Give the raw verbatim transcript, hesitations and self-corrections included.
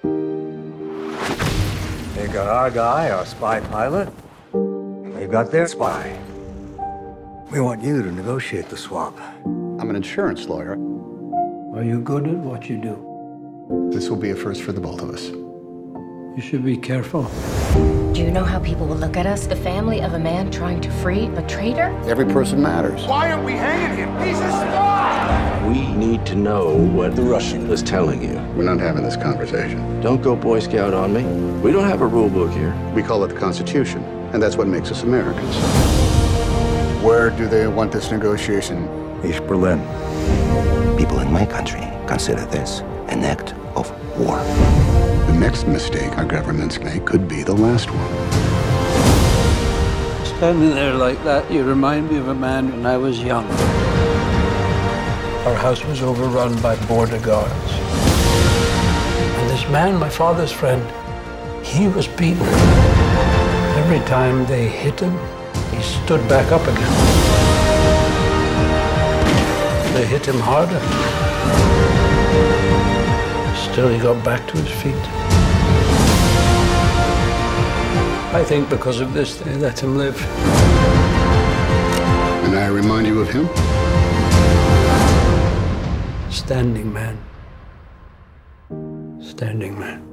They got our guy, our spy pilot. They've got their spy. We want you to negotiate the swap. I'm an insurance lawyer. Are you good at what you do? This will be a first for the both of us. You should be careful. Do you know how people will look at us? The family of a man trying to free a traitor? Every person matters. Why aren't we hanging him? He's a spy! We need to know what the Russian is telling you. We're not having this conversation. Don't go Boy Scout on me. We don't have a rule book here. We call it the Constitution, and that's what makes us Americans. Where do they want this negotiation? East Berlin. People in my country consider this an act of war. The next mistake our governments make could be the last one. Standing there like that, you remind me of a man when I was young. Our house was overrun by border guards. And this man, my father's friend, he was beaten. Every time they hit him, he stood back up again. They hit him harder. Still, he got back to his feet. I think because of this, they let him live. And I remind you of him? Standing man. Standing man.